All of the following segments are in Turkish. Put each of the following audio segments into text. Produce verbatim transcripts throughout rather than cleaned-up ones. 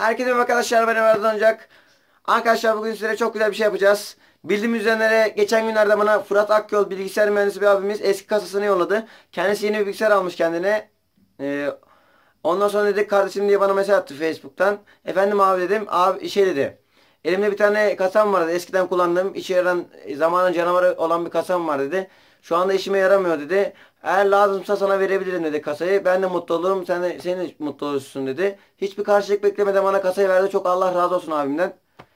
Herkese merhaba arkadaşlar, ben Ömer Donacak. Arkadaşlar bugün size çok güzel bir şey yapacağız. Bildiğimiz üzere geçen günlerde bana Fırat Akyol bilgisayar mühendisi bir abimiz eski kasasını yolladı. Kendisi yeni bir bilgisayar almış kendine. Ee, ondan sonra dedi kardeşim diye bana mesaj attı Facebook'tan. Efendim abi dedim. Abi şey dedi. Elimde bir tane kasam vardı. Eskiden kullandığım işe yarayan zamanın canavarı olan bir kasam var dedi. Şu anda işime yaramıyor dedi. Eğer lazımsa sana verebilirim dedi kasayı. Ben de mutlu olurum. Sen de, sen de mutlu olursun dedi. Hiçbir karşılık beklemeden bana kasayı verdi. Çok Allah razı olsun abimden.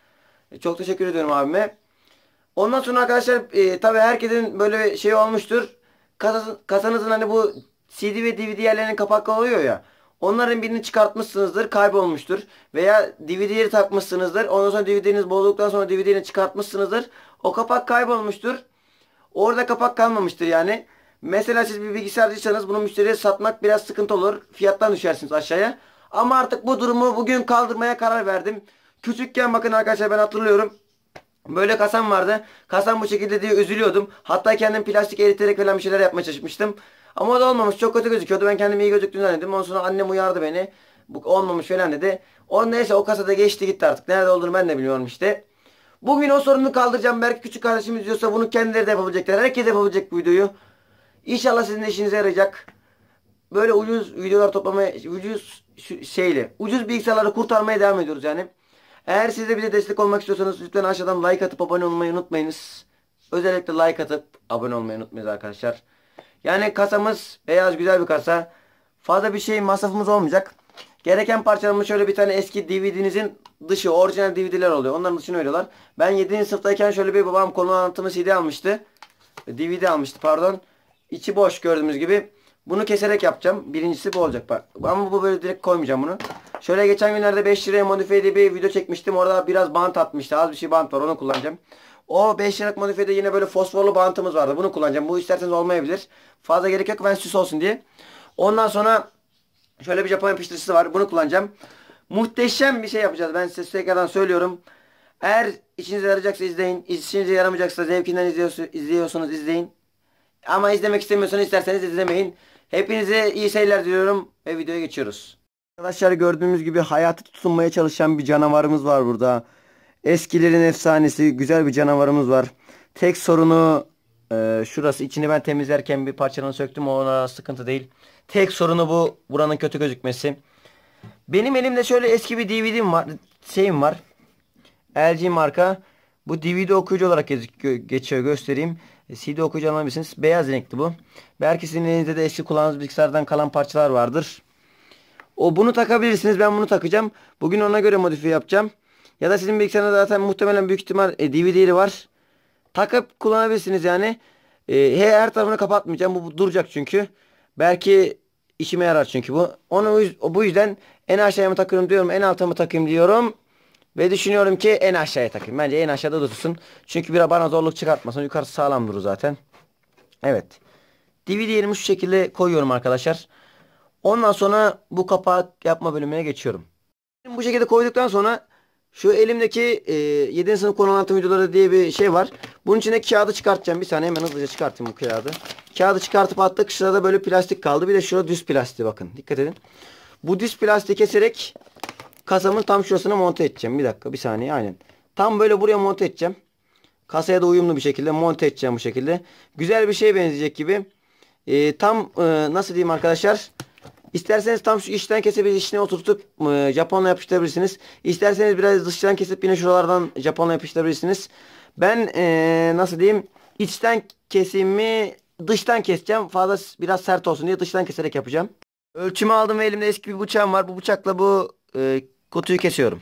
E, Çok teşekkür ediyorum abime. Ondan sonra arkadaşlar e, tabii herkesin böyle şey olmuştur. Kasası, kasanızın hani bu C D ve D V D yerlerinin kapakları oluyor ya. Onların birini çıkartmışsınızdır, kaybolmuştur. Veya D V D'leri takmışsınızdır. Ondan sonra D V D'niz bozduktan sonra D V D'ni çıkartmışsınızdır. O kapak kaybolmuştur. Orada kapak kalmamıştır yani. Mesela siz bir bilgisayarcıysanız bunu müşteriye satmak biraz sıkıntı olur. Fiyattan düşersiniz aşağıya. Ama artık bu durumu bugün kaldırmaya karar verdim. Küçükken bakın arkadaşlar ben hatırlıyorum. Böyle kasam vardı. Kasam bu şekilde diye üzülüyordum. Hatta kendim plastik eriterek falan bir şeyler yapmaya çalışmıştım. Ama o da olmamış. Çok kötü gözüküyordu. Ben kendimi iyi gözüktüğünü zannettim. Ondan sonra annem uyardı beni. Bu olmamış falan dedi. O neyse o kasada geçti gitti artık. Nerede olduğunu ben de bilmiyorum işte. Bugün o sorunu kaldıracağım. Belki küçük kardeşim izliyorsa bunu kendileri de yapabilecekler. Herkes yapabilecek bu videoyu. İnşallah sizin de işinize yarayacak. Böyle ucuz videolar toplamaya, ucuz şeyle, ucuz bilgisayarları kurtarmaya devam ediyoruz yani. Eğer siz de bize destek olmak istiyorsanız lütfen aşağıdan like atıp abone olmayı unutmayınız. Özellikle like atıp abone olmayı unutmayınız arkadaşlar. Yani kasamız beyaz güzel bir kasa. Fazla bir şey masrafımız olmayacak. Gereken parçalarımız şöyle bir tane eski D V D'nizin dışı orijinal D V D'ler oluyor. Onların dışını veriyorlar. Ben yedinci sınıftayken şöyle bir babam konu anlatımı C D almıştı. D V D almıştı pardon. İçi boş gördüğümüz gibi. Bunu keserek yapacağım. Birincisi bu olacak bak. Ama bu böyle direkt koymayacağım bunu. Şöyle geçen günlerde beş liraya modifiye diye bir video çekmiştim. Orada biraz bant atmıştı. Az bir şey bant var. Onu kullanacağım. O beş liralık modifiyede yine böyle fosforlu bantımız vardı. Bunu kullanacağım. Bu isterseniz olmayabilir. Fazla gerek yok. Ben süs olsun diye. Ondan sonra şöyle bir Japon yapıştırıcısı var. Bunu kullanacağım. Muhteşem bir şey yapacağız. Ben size tekrardan söylüyorum. Eğer işinize yarayacaksa izleyin. İşinize yaramayacaksa zevkinden izliyorsunuz izleyin. Ama izlemek istemiyorsanız isterseniz izlemeyin. Hepinize iyi seyirler diliyorum ve videoya geçiyoruz. Arkadaşlar gördüğümüz gibi hayatı tutunmaya çalışan bir canavarımız var burada. Eskilerin efsanesi güzel bir canavarımız var. Tek sorunu e, şurası. İçini ben temizlerken bir parçanı söktüm. Ona sıkıntı değil. Tek sorunu bu. Buranın kötü gözükmesi. Benim elimde şöyle eski bir D V D'm var. Şeyim var. L G marka. Bu D V D okuyucu olarak geçiyor. Göstereyim. C D okuyucu alabilirsiniz. Beyaz renkli bu. Belki sizin elinizde de eski kullandığınız bilgisayardan kalan parçalar vardır. O bunu takabilirsiniz. Ben bunu takacağım. Bugün ona göre modifiye yapacağım. Ya da sizin bilgisayarınızda zaten muhtemelen büyük ihtimal e, D V D'leri var. Takıp kullanabilirsiniz yani. E, her tarafını kapatmayacağım. Bu, bu duracak çünkü. Belki işime yarar çünkü bu. Onu bu yüzden en aşağıya mı takıyorum diyorum. En alta mı takayım diyorum. Ve düşünüyorum ki en aşağıya takayım. Bence en aşağıda dursun. Çünkü bir bana zorluk çıkartmasın. Yukarısı sağlam durur zaten. Evet. D V D'lerimi şu şekilde koyuyorum arkadaşlar. Ondan sonra bu kapağı yapma bölümüne geçiyorum. Bu şekilde koyduktan sonra şu elimdeki e, yedinci sınıf konu anlatım videoları diye bir şey var. Bunun içine kağıdı çıkartacağım. Bir saniye hemen hızlıca çıkartayım bu kağıdı. Kağıdı çıkartıp attık. Şurada böyle plastik kaldı. Bir de şurada düz plastiği bakın. Dikkat edin. Bu düz plastiği keserek kasamın tam şurasına monte edeceğim. Bir dakika bir saniye aynen. Tam böyle buraya monte edeceğim. Kasaya da uyumlu bir şekilde monte edeceğim bu şekilde. Güzel bir şeye benzeyecek gibi. E, tam e, nasıl diyeyim arkadaşlar. İsterseniz tam şu içten kesebilir içine oturtup e, Japonla yapıştırabilirsiniz. İsterseniz biraz dıştan kesip yine şuralardan Japonla yapıştırabilirsiniz. Ben e, nasıl diyeyim içten kesimi dıştan keseceğim. Fazla biraz sert olsun diye dıştan keserek yapacağım. Ölçümü aldım ve elimde eski bir bıçağım var. Bu bıçakla bu e, kutuyu kesiyorum.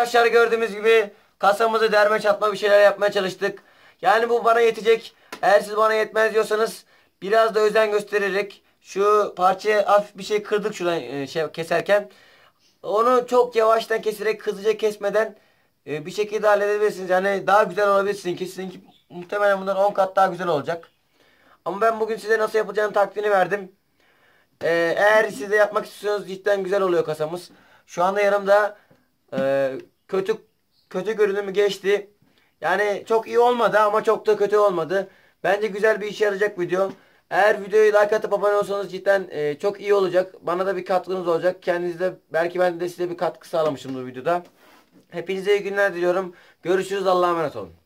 Arkadaşlar gördüğümüz gibi kasamızı derme çatma bir şeyler yapmaya çalıştık. Yani bu bana yetecek. Eğer siz bana yetmez diyorsanız biraz da özen göstererek şu parçaya hafif bir şey kırdık şuradan e, şey keserken. Onu çok yavaştan keserek hızlıca kesmeden e, bir şekilde halledebilirsiniz. Yani daha güzel olabilir sizinki. Sizinki muhtemelen bundan on kat daha güzel olacak. Ama ben bugün size nasıl yapacağını taktiğini verdim. E, eğer siz de yapmak istiyorsanız cidden güzel oluyor kasamız. Şu anda yanımda e, kötü kötü görünümü geçti. Yani çok iyi olmadı ama çok da kötü olmadı. Bence güzel bir işe yarayacak video. Eğer videoyu like atıp abone olsanız cidden e, çok iyi olacak. Bana da bir katkınız olacak. Kendinize belki ben de size bir katkı sağlamışımdır videoda. Hepinize iyi günler diliyorum. Görüşürüz. Allah'a emanet olun.